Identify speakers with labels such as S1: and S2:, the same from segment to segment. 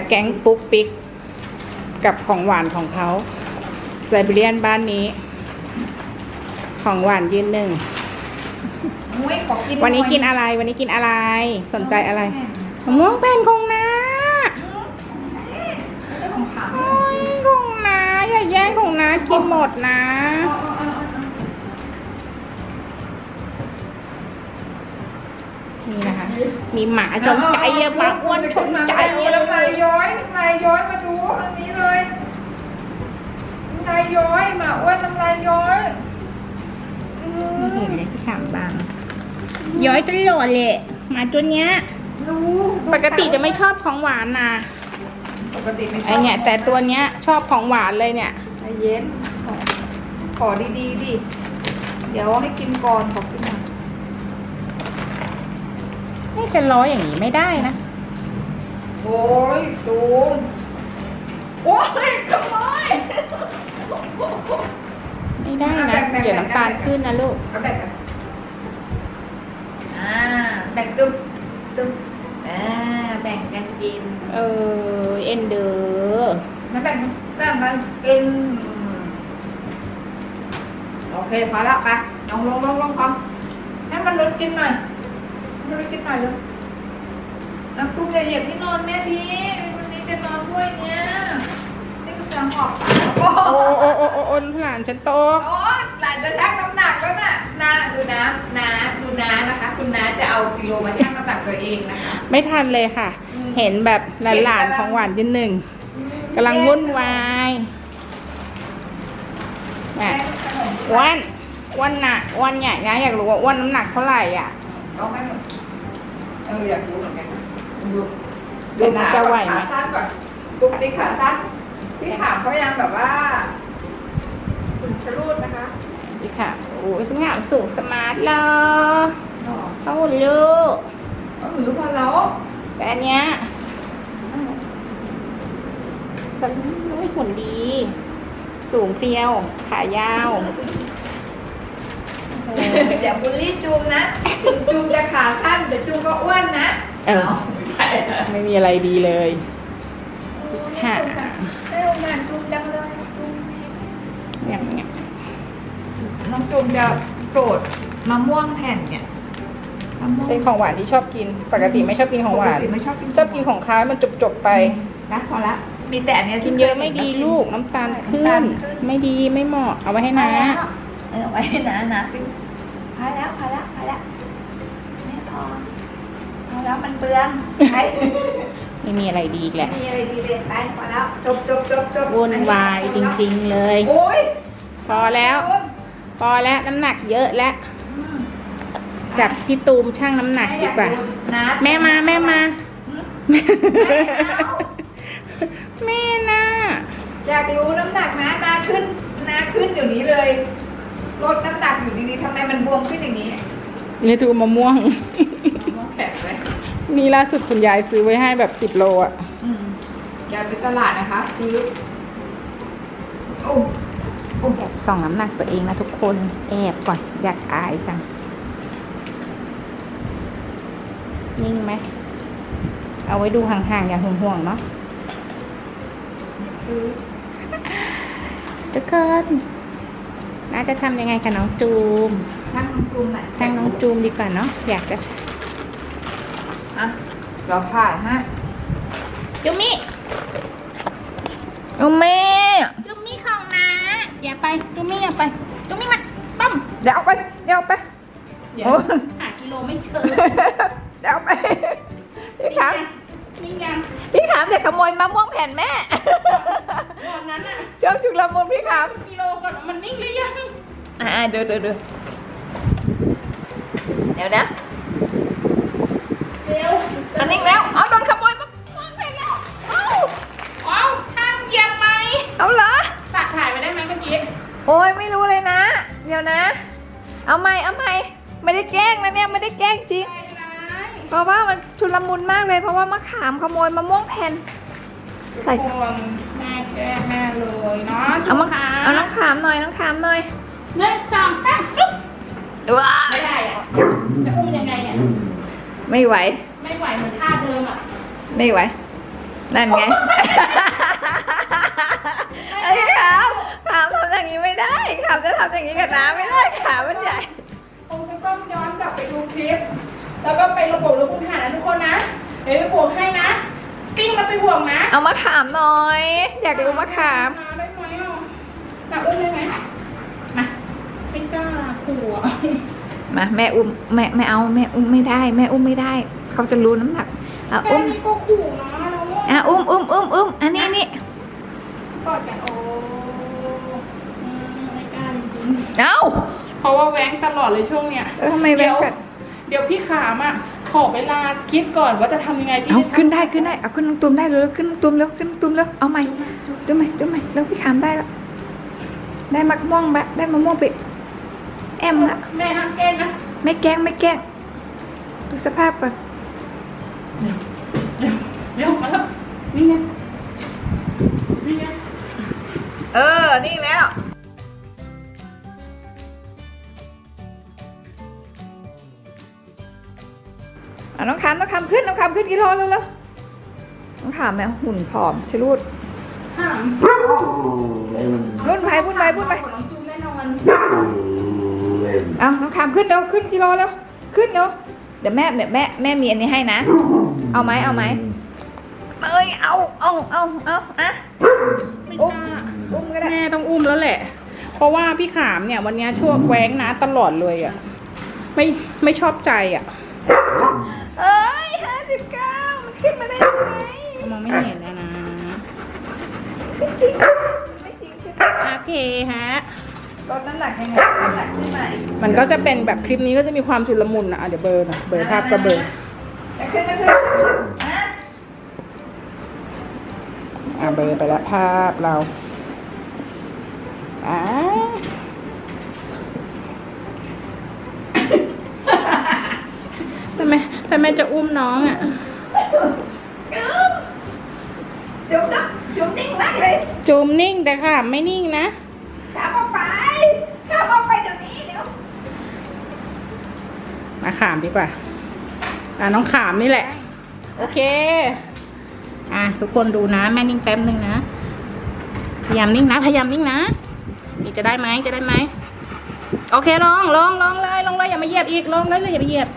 S1: แก๊งปุ๊กปิ๊กกับของหวานของเขาไซบีเรียนบ้านนี้ของหวานยืนหนึ่งวันนี้กินอะไรสนใจอะไรมะม่วงแผ่นของน้าของน้าอย่าแย่งของน้ากินหมดนะนี่นะคะมีหมาชนใจอะหมาอ้วนชนใจ
S2: น้ำลายย้อยมาดูอันนี้เลยน้ำลายย้อยหมาอ้วนน้ำลายย้อย
S1: ไม่เห็นเลยที่ถามบางย้อยตลอดเลยหมาตัวเนี้ยปกติจะไม่ชอบของหวานนะ
S2: ปกติไม่ชอบ
S1: ไอเนี่ยแต่ตัวเนี้ยชอบของหวานเลยเนี่ย
S2: ใจเย็นขอดีดิเดี๋ยวให้กินก่อนขอกินหน่อย
S1: ไม่จะล้ออย่างนี้ไม่ได้นะ
S2: โอ้ยตูมโอ้ยขโมย
S1: ไม่ได้นะเดี๋ยวน้ำตาลขึ้นนะลูก
S2: แบ่งกันแบ่งตุ้มแบ่งกันกิน
S1: เอ็นเดอ
S2: แบ่งกันกินโอเคพอละไปลงพร้อมให้มันลดกินหน่อยเลยน้ำตุ้มอย่าเหยียบที่นอนแม่ทีวันนี้จะนอนด้วยเนี่ยนี่คือการหอบโ
S1: อ้หลานฉันโต
S2: หลานจะชั่งน้ำหนักแล้วน่ะดูน้นะคะคุณน้าจะเอากิโลมาชั่งน้ำหนักตัวเองนะคะ
S1: ไม่ทันเลยค่ะเห็นแบบหลานของหวานยืนหนึ่งกำลังวุ่นวายอ้วนน่ะอ้วนเนี่ยนะอยากรู้ว่าอ้วนน้ำหนักเท่าไหร่อ่ะ
S2: ต้องให้อยากรู้เหมือนกัน
S1: ดูน่าจะไหวไหม
S2: ปุ๊บติ๊กขาสั้นที่ถามเขายังแบบว่าคุณชลูดนะคะ
S1: ดีค่ะโอ้ยสง่าสูงสมาร์ทเลยเขาลูก
S2: ลูกพอแล้ว
S1: แต่อันเนี้ยแต่ไม่หุ่นดีสูงเพียวขายาว
S2: อย่าบูลลี่จูมนะจูมจะขาสั้นแต่จูมก็อ้วนนะ
S1: ไม่มีอะไรดีเลยค่ะ
S2: ได้โอกาสจูมจังเลยจูม
S1: เนี่ย
S2: น้องจูมจะโปรดมะม่วงแผ่นเนี่ย
S1: เป็นของหวานที่ชอบกินปกติไม่ชอบกินของหวานชอบกินของค้ามันจบไป
S2: นะพอละมีแต่อันนี้
S1: กินเยอะไม่ดีลูกน้ำตาลขึ้นไม่ดีไม่เหมาะเอาไว้ให้น้า
S2: เอาไว้ให้น้าพอแล้วไม่พอแล้วมันเปลือง
S1: ไม่มีอะไรดีแหละ
S2: มีอะไรดีเลยไปพอแล้วจบ
S1: วุ่นวายจริงๆเลยพอแล้วน้ำหนักเยอะแล้วจับพี่ตูมช่างน้ำหนักดีกว่าแม่มาแม่น่ะ
S2: อยากรู้น้ำหนักนาขึ้นเดี๋ยวนี้เลยลดน้ำหนักอยู่ดีๆทำไมมันบวมขึ้นอย่างนี้
S1: นี่ดูมะม่วง
S2: แข็งเลย
S1: นี่ล่าสุดคุณยายซื้อไว้ให้แบบ10 โลอ่ะ
S2: ยายไปตลาดนะคะซื้อ
S1: แอบส่องน้ำหนักตัวเองนะทุกคนแอบก่อนอยากอายจังนิ่งไหมเอาไว้ดูห่างๆอย่าห่วงๆเนาะทุกคนน่าจะทำยังไงกับน้องจูม
S2: ช่างน้องจูมไหน
S1: ช่างน้องจูมดีกว่าเนาะอยากจะ
S2: เราผ่านฮะ
S1: จูมิ
S2: จูมิ
S1: ของน้าอย่าไปจูมิอย่าไปจูมิมาปั๊ม
S2: เดี๋ยวไป
S1: หากิโลไม่เจอ
S2: เดี๋ยวไปพี่ขามจะขโมยมะม่วงแผ่นแม่
S1: ตอนนั้นอ่ะ
S2: ชอบชุลมุนพี่ขาม
S1: กิโลก่อนมันนิ่งหรือยัง
S2: เดี๋ยวนะอันนิ่งแล้วโดนขโมยมะม่วงแผ่นแล้ว
S1: ช่างเหยียบไหม
S2: เอาเหรอ
S1: สักถ่ายไปได้ไหมเมื่อกี้
S2: โอ้ยไม่รู้เลยนะเดี๋ยวนะเอาใหม่ไม่ได้แกล้งนะเนี่ยไม่ได้แกล้งจริงเพราะว่ามันชุลมุนมากเลยเพราะว่ามะขามขโมยมะม่วงแผ่น
S1: ใส่แม่แก้แม่เลยเนาะ
S2: เอาน้องขามหน่อย1 2 3ลุก
S1: ไม่ได้อะจะอุ้มยังไงเนี่ย
S2: ไม่ไหว
S1: เหมือนท่าเดิมอ่ะ
S2: ไม่ไหวนั่นไงไอ้ขามทำอย่างนี้ไม่ได้ขามจะทำอย่างนี้กับน้ำไม่ได้ขามันใหญ่
S1: คงจะต้องย้อนกลับไปดูคลิปแล้วก็ไประบบรูปพื้นฐานนะทุกคนนะเดี๋ยวไปบวกให้นะปิ้งแล้วไปบวกนะ
S2: เอามะขามหน่อยอยากรู้มะขาม
S1: ได้ไหมหนักอุ้มได้ไหมมาไม่กล้าขู่
S2: มาแม่อุ้มแม่เอาแม่อุ้มไม่ได้แม่อุ้มไม่ได้เขาจะรู้น้ำหนัก
S1: อุ้มก็ขู่นะ
S2: อุ้มอันนี้
S1: กอดกันโอ้ไม่กล้าจริง
S2: เอ้า
S1: เพราะว่าแว้งตลอดเลยช่วงเนี้ย
S2: ทำไมแว้งกัน
S1: เดี๋ยวพี่ขามอ่ะขอเวลาคิดก่อนว่าจะทำยังไงที่
S2: เอาขึ้นได้เอาขึ้นตุ้มได้เลยขึ้นตุ้มแล้วเอาใหม่จุ๊บใหม่แล้วพี่ขามได้แล้วได้มะม่วงไปแอมละ
S1: แม่ห้ามแกล้งนะ
S2: ไม่แกล้งดูสภาพก่อน
S1: เร็วมาแล้วนี่ไง
S2: นี่แล้วน้องขามขึ้นกิโลแล้วน้องขามแม่หุ่นผอมชิลูดวุ่นไปน้องขามขึ้นเร็วขึ้นกิโลแล้วขึ้นเร็วเดี๋ยวแม่มีอันนี้ให้นะเอาไหมเอ้ยเอาอะอุ้มก็ได้
S1: แม่ต้องอุ้มแล้วแหละเพราะว่าพี่ขามเนี่ยวันนี้ช่วงแว้งนะตลอดเลยอ่ะไม่ชอบใจอ่ะ
S2: เอ้ย59มันขึ้นมาได้ยังไง
S1: มองไม่เห็นนะ
S2: ไม่จริงใช่ไหม
S1: โอเคฮะ
S2: ลดน้ำหนักยังไงน้ำหนักขึ้นใหม่
S1: มันก็จะเป็นแบบคลิปนี้ก็จะมีความชุลมุนนะเดี๋ยวเบอร์ภาพก็เบอร์
S2: ขึ้น
S1: เบอร์ไปแล้วภาพเราทำไมจะอุ้มน้องอ่ะ
S2: จุ่มนิ่งมากเลย
S1: จุ่มนิ่งแต่ค่ะไม่นิ่งนะ
S2: ข้ามไปเดี๋ยวนี้เดี๋ยว
S1: มาขามดีกว่าน้องขามนี่แหละโอเคทุกคนดูนะแม่นิ่งแป๊บนึงนะพยายามนิ่งนะนี่จะได้ไหมโอเคลองเลยอย่ามาเหยียบอีกลองเลยอย่าไปเหยียบ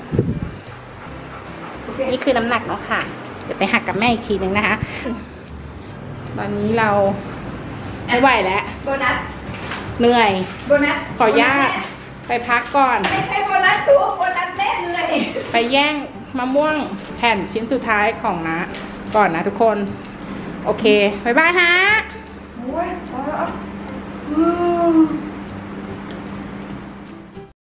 S1: นี่คือน้ำหนักเนาะค่ะเดี๋ยวไปหักกับแม่อีกทีนึงนะคะตอนนี้เราไม่ไหวแล้ว
S2: โบนัส
S1: เหนื่อย
S2: โบนัส
S1: ขอญาตไปพักก่อน
S2: ไม่ใช่โบนัสตัวโบนัสแม่เหนื่อย
S1: ไปแย่งมะม่วงแผ่นชิ้นสุดท้ายของนะก่อนนะทุกคนโอเคบ๊ายบายฮะ
S2: โอ้ย